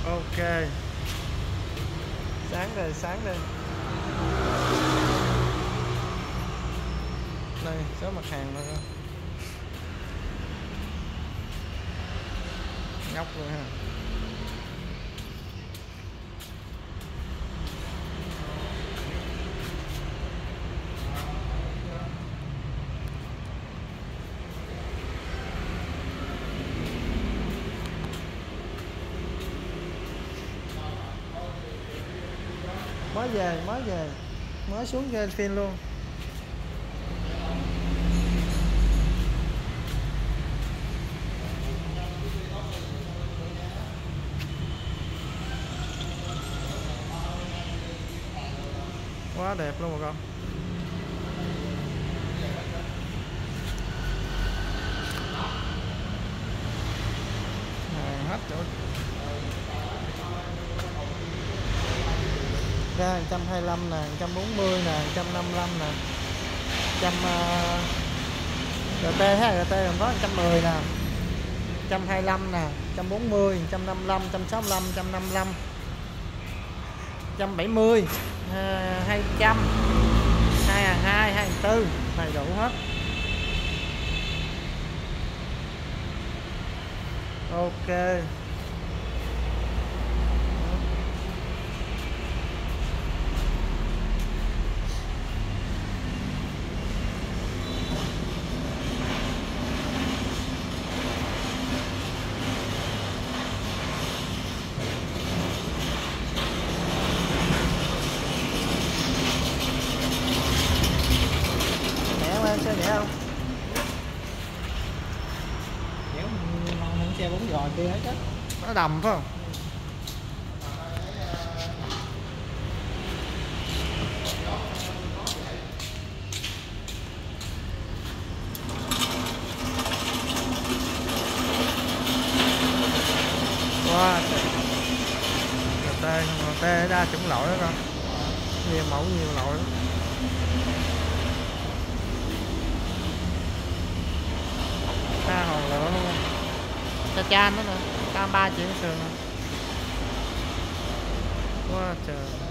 Ok, sáng rồi, sáng rồi. Đây số mặt hàng rồi, ngốc luôn ha. Mới xuống game phim luôn. Quá đẹp luôn bà con. Hàng hết chỗ. Ra 125 nè, 140 nè, 155 nè, 100 RT ha, RT còn có 110 nè, 125 nè, 140, 155, 165, 155, 170, 200, 202, 204, đầy đủ hết. Ok. Xe nhẹ không? Kéo hơn xe 4 giò kia hết chứ. Nó đầm phải không? Wow, tê đa chủng loại đó con, nhiều mẫu nhiều loại lắm. Tha hòn lửa luôn, cha nữa nè, 3 triệu sườn nè. Quá trời.